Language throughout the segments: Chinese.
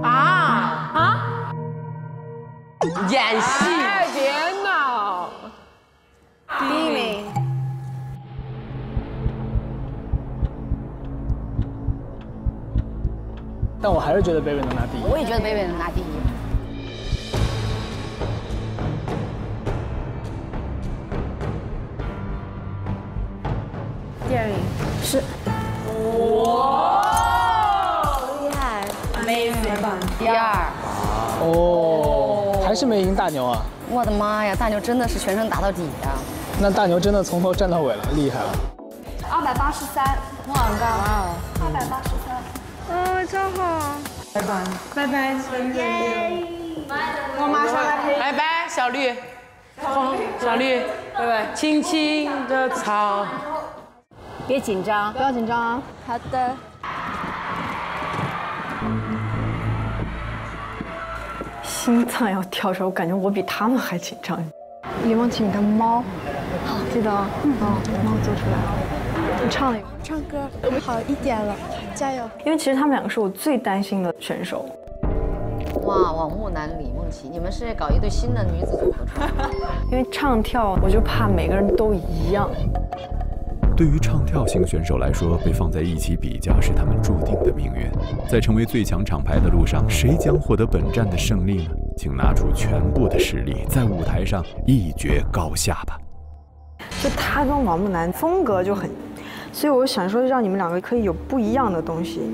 演戏。 哎，别闹。 第一名。 但我还是觉得贝贝能拿第一。 我也觉得贝贝能拿第一。第二名是。哇，厉害 ，Amazing！ 第二。 哦，还是没赢大牛啊！ 我的妈呀，大牛真的是全程打到底呀！ 那大牛真的从头站到尾了，厉害了。 283，哇哦 283，超好。拜拜，拜拜，耶！我马上来陪。 拜拜，小绿，小绿，拜拜。青青的草。 别紧张，不要紧张啊。好的。 心脏要跳出来，我感觉我比他们还紧张。李梦琪，你看猫，好，记得哦，猫做出来了。你唱了一个， 唱歌好一点了，加油！ 因为其实他们两个是我最担心的选手。 哇，王木南、李梦琪，你们是搞一对新的女子组合出来？ 因为唱跳，我就怕每个人都一样。 对于唱跳型选手来说，被放在一起比较是他们注定的命运。在成为最强厂牌的路上，谁将获得本站的胜利呢？请拿出全部的实力，在舞台上一决高下吧。 就他跟王木南风格就很，所以我想说，让你们两个可以有不一样的东西。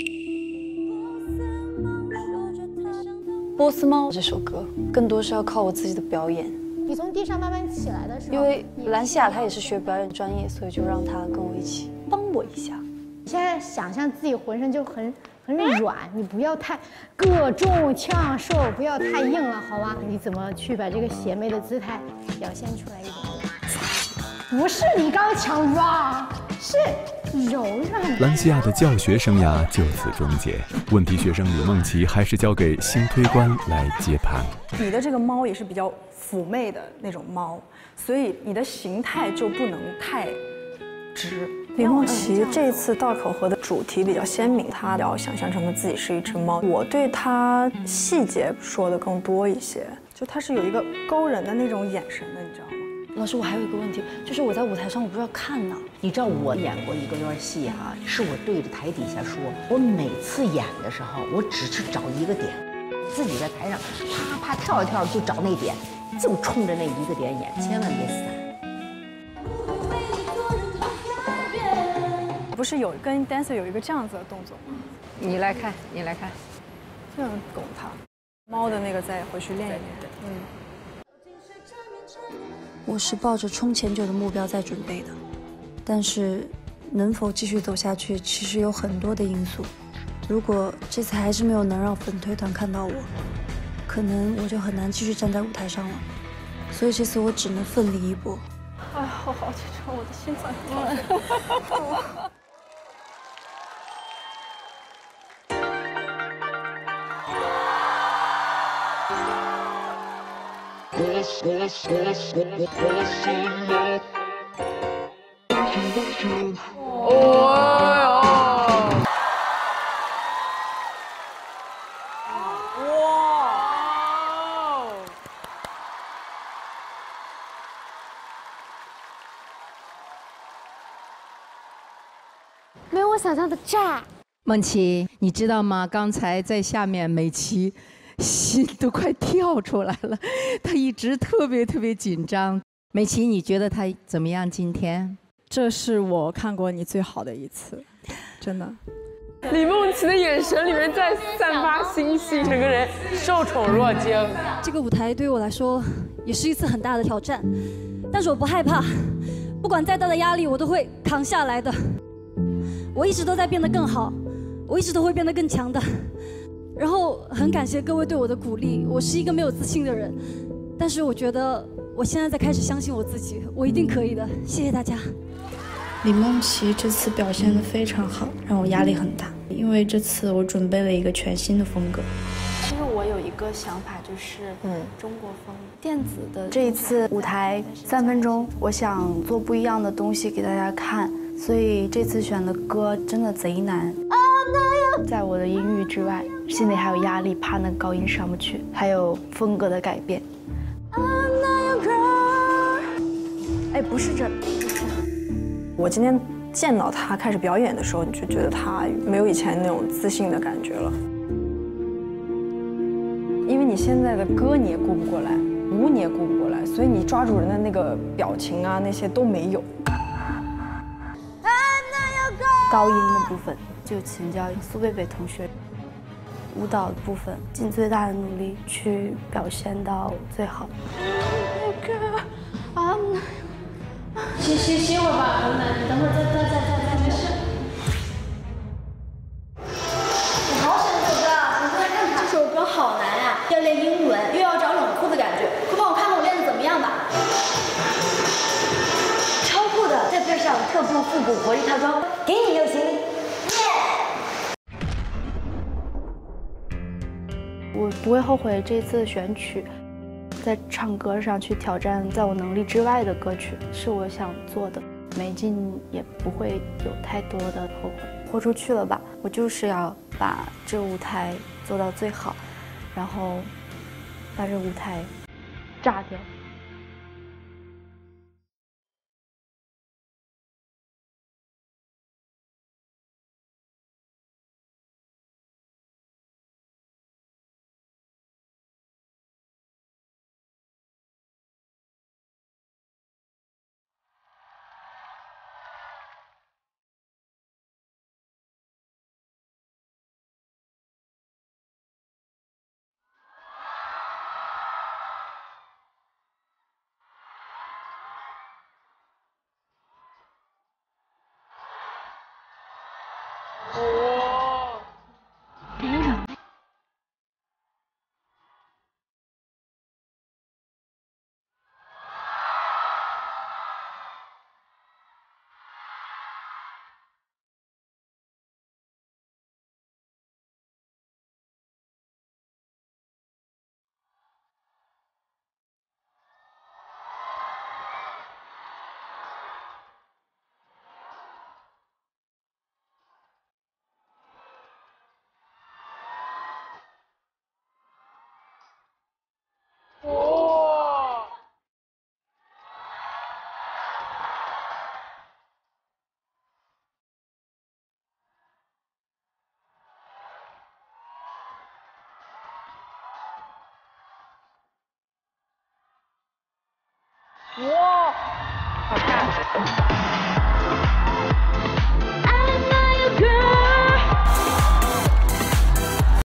波斯猫这首歌更多是要靠我自己的表演。 你从地上慢慢起来的时候， 因为兰西亚她也是学表演专业，所以就让她跟我一起帮我一下。 你现在想象自己浑身就很软，你不要太各重呛瘦，不要太硬了，好吗？你怎么去把这个邪魅的姿态表现出来一点？不是你刚强壮，是柔软。 兰西亚的教学生涯就此终结，问题学生李梦琪还是交给新推官来接盘。 你的这个猫也是比较妩媚的那种猫，所以你的形态就不能太直。李梦琪这次道口河的主题比较鲜明，她要想象成自己是一只猫。我对她细节说的更多一些，就她是有一个勾人的那种眼神的，你知道吗？ 老师，我还有一个问题，就是我在舞台上我不知道看呢。 你知道我演过一个段戏哈，是我对着台底下说，我每次演的时候，我只是找一个点，自己在台上啪啪跳一跳就找那点，就冲着那一个点演，千万别散。 不是有跟 dancer 有一个这样子的动作吗？ 你来看，你来看， 这样拱它，猫的那个再回去练一练。 我是抱着冲前9的目标在准备的，但是能否继续走下去，其实有很多的因素。如果这次还是没有能让粉推团看到我，可能我就很难继续站在舞台上了。所以这次我只能奋力一搏。 哎，好紧张，我的心脏跳。 没有我想象的炸。 梦琪，你知道吗？刚才在下面，美琪心都快跳出来了，她一直特别紧张。美琪，你觉得她怎么样？今天？ 这是我看过你最好的一次，真的。 李梦琪的眼神里面在散发星星，整个人受宠若惊。 这个舞台对于我来说也是一次很大的挑战，但是我不害怕，不管再大的压力我都会扛下来的。我一直都在变得更好，我一直都会变得更强的。然后很感谢各位对我的鼓励，我是一个没有自信的人，但是我觉得我现在在开始相信我自己，我一定可以的。谢谢大家。 李梦琪这次表现得非常好，让我压力很大，因为这次我准备了一个全新的风格。 其实我有一个想法，就是中国风电子的。 这一次舞台3分钟，我想做不一样的东西给大家看，所以这次选的歌真的贼难。 在我的音域之外，心里还有压力，怕那个高音上不去，还有风格的改变。哎，不是这，不是。 我今天见到他开始表演的时候，你就觉得他没有以前那种自信的感觉了，因为你现在的歌你也顾不过来，舞你也顾不过来，所以你抓住人的那个表情啊，那些都没有。 高音的部分就请教苏贝贝同学，舞蹈的部分尽最大的努力去表现到最好。 歇会儿吧，等等，你等会儿再没事。我好喜欢这首歌啊！你过来看看，这首歌好难呀，要练英文，又要找冷酷的感觉，快帮我看看我练的怎么样吧。超酷的，再配上特步复古活力套装，给你就行。 我不会后悔这次的选曲。在唱歌上去挑战在我能力之外的歌曲，是我想做的。没进也不会有太多的后悔，豁出去了吧。我就是要把这舞台做到最好，然后把这舞台炸掉。 哇，好看！